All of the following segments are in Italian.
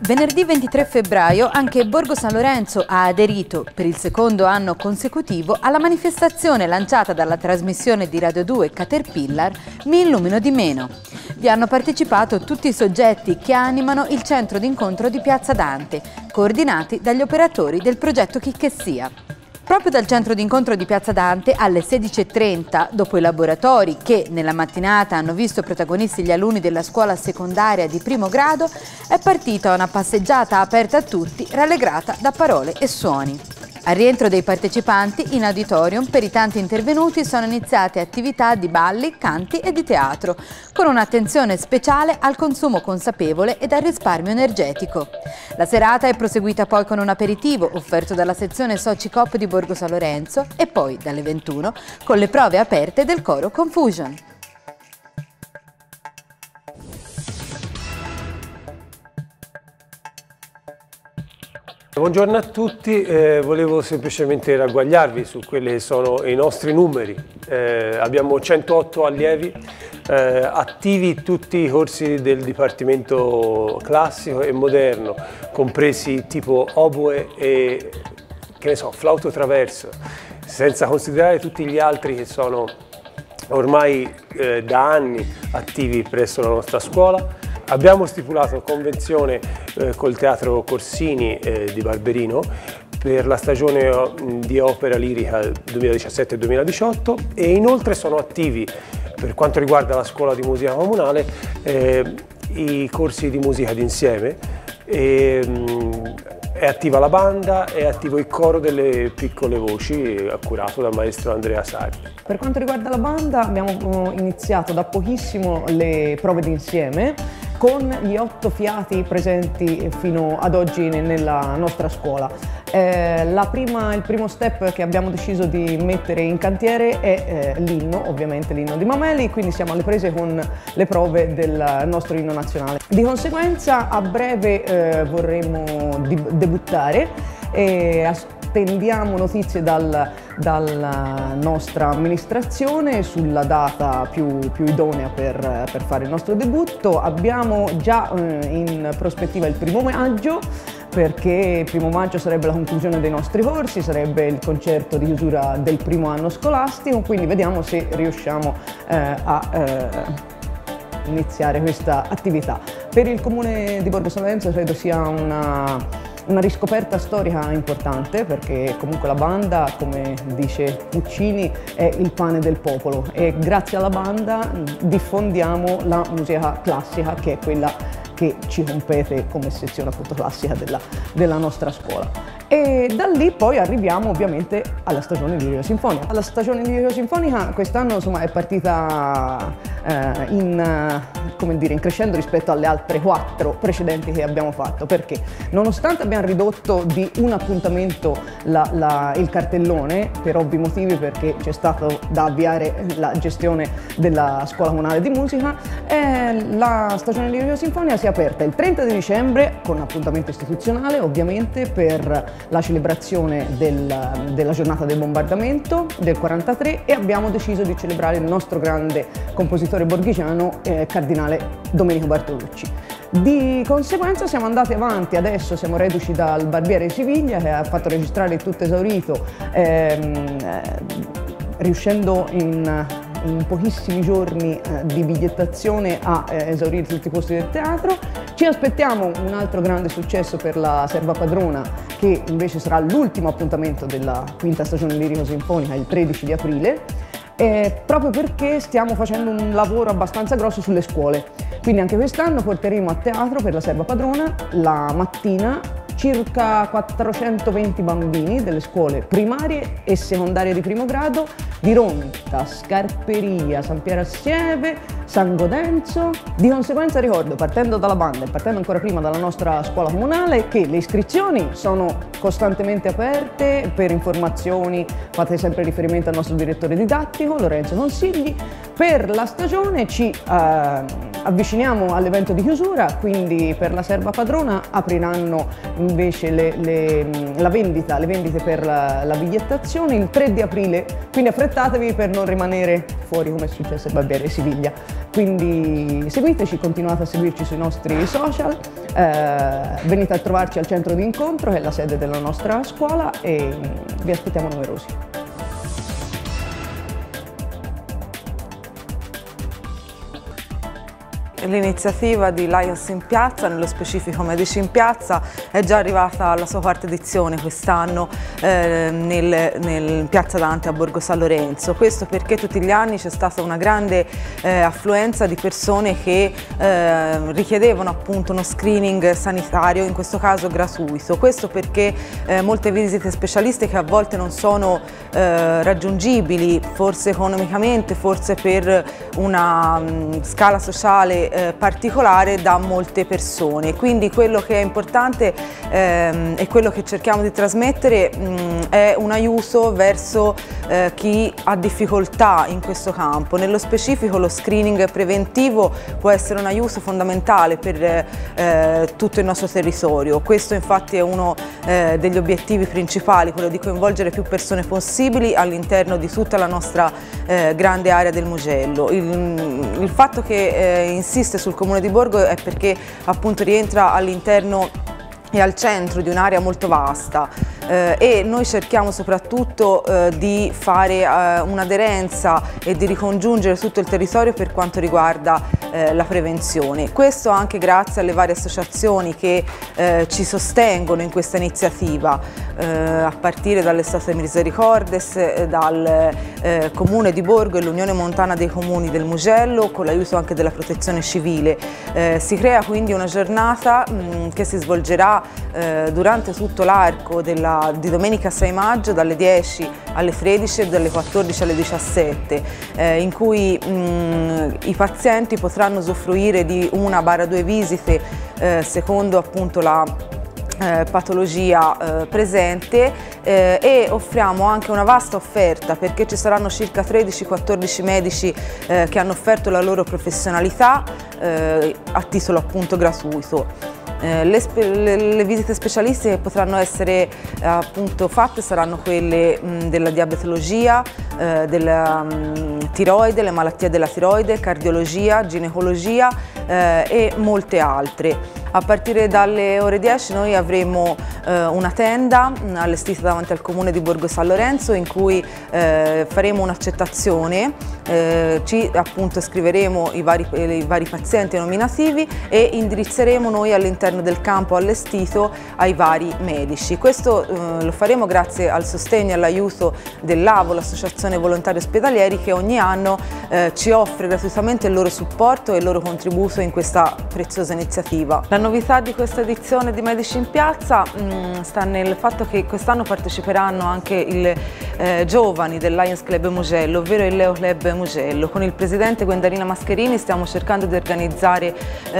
Venerdì 23 febbraio anche Borgo San Lorenzo ha aderito per il secondo anno consecutivo alla manifestazione lanciata dalla trasmissione di Radio 2 Caterpillar Mi illumino di meno. Vi hanno partecipato tutti i soggetti che animano il centro d'incontro di Piazza Dante, coordinati dagli operatori del progetto Chicchessia. Proprio dal centro d'incontro di Piazza Dante alle 16:30, dopo i laboratori che nella mattinata hanno visto protagonisti gli alunni della scuola secondaria di primo grado, è partita una passeggiata aperta a tutti, rallegrata da parole e suoni. Al rientro dei partecipanti, in auditorium, per i tanti intervenuti sono iniziate attività di balli, canti e di teatro, con un'attenzione speciale al consumo consapevole ed al risparmio energetico. La serata è proseguita poi con un aperitivo offerto dalla sezione Socicoop di Borgo San Lorenzo e poi, dalle 21, con le prove aperte del coro Confusion. Buongiorno a tutti, volevo semplicemente ragguagliarvi su quelli che sono i nostri numeri. Abbiamo 108 allievi, attivi tutti i corsi del Dipartimento Classico e Moderno, compresi tipo oboe e flauto traverso, senza considerare tutti gli altri che sono ormai da anni attivi presso la nostra scuola. Abbiamo stipulato convenzione col Teatro Corsini di Barberino per la stagione di opera lirica 2017-2018 e inoltre sono attivi, per quanto riguarda la scuola di musica comunale, i corsi di musica d'insieme. È attiva la banda, è attivo il coro delle piccole voci curato dal maestro Andrea Sarri. Per quanto riguarda la banda abbiamo iniziato da pochissimo le prove d'insieme con gli 8 fiati presenti fino ad oggi nella nostra scuola. Il primo step che abbiamo deciso di mettere in cantiere è l'inno, ovviamente l'inno di Mameli, quindi siamo alle prese con le prove del nostro inno nazionale. Di conseguenza a breve vorremmo debuttare e attendiamo notizie dalla nostra amministrazione sulla data più idonea per fare il nostro debutto. Abbiamo già in prospettiva il 1° maggio, perché il 1° maggio sarebbe la conclusione dei nostri corsi, sarebbe il concerto di chiusura del primo anno scolastico, quindi vediamo se riusciamo a iniziare questa attività. Per il comune di Borgo San Lorenzo credo sia una riscoperta storica importante, perché comunque la banda, come dice Puccini, è il pane del popolo e grazie alla banda diffondiamo la musica classica, che è quella che ci compete come sezione appunto classica della nostra scuola. E da lì poi arriviamo ovviamente alla stagione lirico-sinfonica. La stagione lirico-sinfonica quest'anno è partita in crescendo rispetto alle altre 4 precedenti che abbiamo fatto, perché nonostante abbiamo ridotto di un appuntamento il cartellone, per ovvi motivi, perché c'è stato da avviare la gestione della scuola comunale di musica, la stagione lirico-sinfonica si è aperta il 30 di dicembre con appuntamento istituzionale, ovviamente, per la celebrazione della giornata del bombardamento del 43, e abbiamo deciso di celebrare il nostro grande compositore borghigiano, Cardinale Domenico Bartolucci. Di conseguenza siamo andati avanti, adesso siamo reduci dal Barbiere di Siviglia, che ha fatto registrare il tutto esaurito, riuscendo in pochissimi giorni di bigliettazione a esaurire tutti i posti del teatro. Ci aspettiamo un altro grande successo per la Serva Padrona, che invece sarà l'ultimo appuntamento della 5ª stagione lirico-sinfonica, il 13 di aprile, proprio perché stiamo facendo un lavoro abbastanza grosso sulle scuole. Quindi anche quest'anno porteremo a teatro per la Serva Padrona la mattina circa 420 bambini delle scuole primarie e secondarie di primo grado di Ronta, Scarperia, San Piero Assieve, San Godenzo. Di conseguenza ricordo, partendo dalla banda e partendo ancora prima dalla nostra scuola comunale, che le iscrizioni sono costantemente aperte. Per informazioni fate sempre riferimento al nostro direttore didattico, Lorenzo Consigli, Per la stagione ci avviciniamo all'evento di chiusura, quindi per la serva padrona apriranno invece le vendite per la bigliettazione il 3 di aprile, quindi affrettatevi per non rimanere fuori come è successo al Barbiere di Siviglia. Quindi seguiteci, continuate a seguirci sui nostri social, venite a trovarci al centro di incontro che è la sede della nostra scuola e vi aspettiamo numerosi. L'iniziativa di Lions in Piazza, nello specifico Medici in Piazza, è già arrivata alla sua quarta edizione quest'anno nel Piazza Dante a Borgo San Lorenzo. Questo perché tutti gli anni c'è stata una grande affluenza di persone che richiedevano appunto uno screening sanitario, in questo caso gratuito. Questo perché molte visite specialistiche a volte non sono raggiungibili, forse economicamente, forse per una scala sociale particolare da molte persone. Quindi quello che è importante e quello che cerchiamo di trasmettere è un aiuto verso chi ha difficoltà in questo campo. Nello specifico lo screening preventivo può essere un aiuto fondamentale per tutto il nostro territorio. Questo infatti è uno degli obiettivi principali, quello di coinvolgere più persone possibili all'interno di tutta la nostra grande area del Mugello. Il fatto che insiste sul Comune di Borgo è perché appunto rientra all'interno e al centro di un'area molto vasta e noi cerchiamo soprattutto di fare un'aderenza e di ricongiungere tutto il territorio per quanto riguarda la prevenzione. Questo anche grazie alle varie associazioni che ci sostengono in questa iniziativa, a partire dall'Estate Misericordes, dal Comune di Borgo e l'Unione Montana dei Comuni del Mugello, con l'aiuto anche della Protezione Civile. Si crea quindi una giornata che si svolgerà durante tutto l'arco di domenica 6 maggio dalle 10 alle 13 e dalle 14 alle 17, in cui i pazienti potranno usufruire di 1-2 visite secondo appunto la patologia presente e offriamo anche una vasta offerta perché ci saranno circa 13-14 medici che hanno offerto la loro professionalità a titolo appunto gratuito. Le visite specialistiche che potranno essere appunto fatte saranno quelle della diabetologia, della tiroide, le malattie della tiroide, cardiologia, ginecologia e molte altre. A partire dalle ore 10 noi avremo una tenda allestita davanti al Comune di Borgo San Lorenzo in cui faremo un'accettazione, ci appunto scriveremo i vari pazienti nominativi e indirizzeremo noi all'interno del campo allestito ai vari medici. Questo lo faremo grazie al sostegno e all'aiuto dell'AVO, l'Associazione Volontari Ospedalieri, che ogni anno ci offre gratuitamente il loro supporto e il loro contributo in questa preziosa iniziativa. La novità di questa edizione di Medici in Piazza sta nel fatto che quest'anno parteciperanno anche i giovani del Lions Club Mugello, ovvero il Leo Club Mugello. Con il presidente Guendalina Mascherini stiamo cercando di organizzare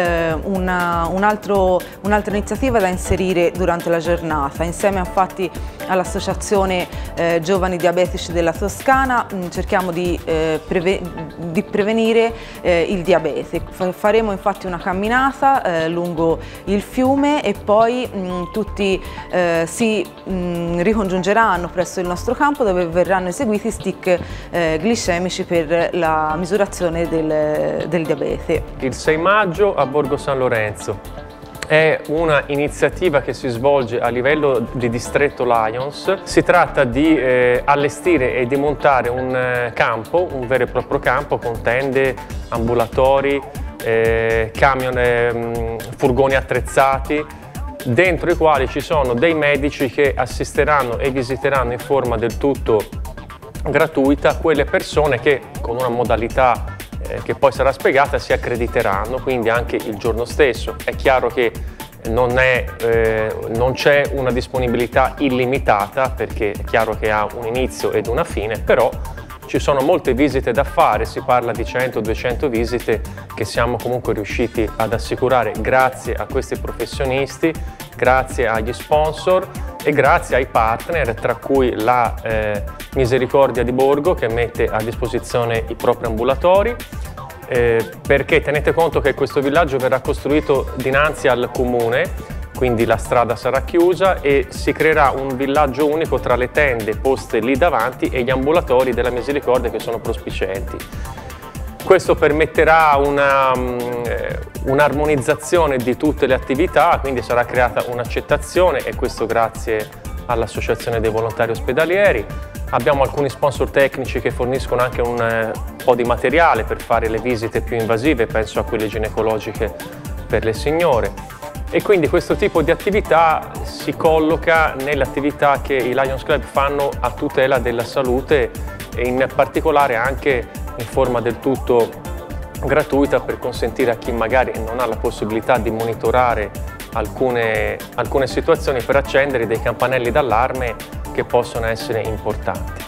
un'altra iniziativa da inserire durante la giornata. Insieme infatti all'Associazione Giovani Diabetici della Toscana cerchiamo di prevenire il diabete. Faremo infatti una camminata lungo il fiume e poi tutti si ricongiungeranno presso il nostro campo dove verranno eseguiti stick glicemici per la misurazione del diabete. Il 6 maggio a Borgo San Lorenzo. È una iniziativa che si svolge a livello di distretto Lions. Si tratta di allestire e di montare un campo, un vero e proprio campo con tende, ambulatori, camion, furgoni attrezzati, dentro i quali ci sono dei medici che assisteranno e visiteranno in forma del tutto gratuita quelle persone che con una modalità che poi sarà spiegata si accrediteranno, quindi anche il giorno stesso. È chiaro che non c'è una disponibilità illimitata perché è chiaro che ha un inizio ed una fine, però ci sono molte visite da fare, si parla di 100-200 visite che siamo comunque riusciti ad assicurare grazie a questi professionisti, grazie agli sponsor e grazie ai partner, tra cui la Misericordia di Borgo, che mette a disposizione i propri ambulatori, perché tenete conto che questo villaggio verrà costruito dinanzi al comune, quindi la strada sarà chiusa e si creerà un villaggio unico tra le tende poste lì davanti e gli ambulatori della Misericordia che sono prospicienti. Questo permetterà un'armonizzazione di tutte le attività, quindi sarà creata un'accettazione, e questo grazie all'Associazione dei Volontari Ospedalieri. Abbiamo alcuni sponsor tecnici che forniscono anche un po' di materiale per fare le visite più invasive, penso a quelle ginecologiche per le signore. E quindi questo tipo di attività si colloca nelle attività che i Lions Club fanno a tutela della salute, e in particolare anche in forma del tutto gratuita, per consentire a chi magari non ha la possibilità di monitorare alcune situazioni, per accendere dei campanelli d'allarme che possono essere importanti.